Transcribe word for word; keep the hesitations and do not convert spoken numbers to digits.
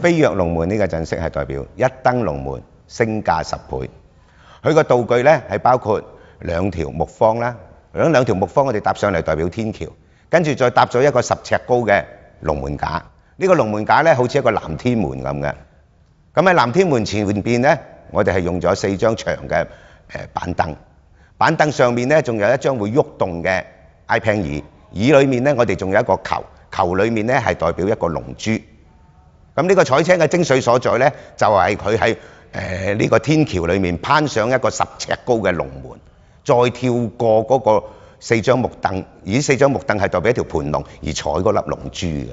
飛躍龍門呢個陣式係代表一登龍門升價十倍。佢個道具咧係包括兩條木方啦，咁兩條木方我哋搭上嚟代表天橋，跟住再搭咗一個十尺高嘅龍門架。呢、這個龍門架咧好似一個南天門咁嘅。咁喺南天門前邊咧，我哋係用咗四張長嘅誒板凳，板凳上面咧仲有一張會喐動嘅 iPad 椅，椅裏面咧我哋仲有一個球，球裏面咧係代表一個龍珠。咁呢個彩青嘅精髓所在咧，就係佢喺誒呢個天橋裏面攀上一個十尺高嘅龍門，再跳過嗰個四張木凳，而呢四張木凳係代表一條盤龍，而坐嗰粒龍珠嘅。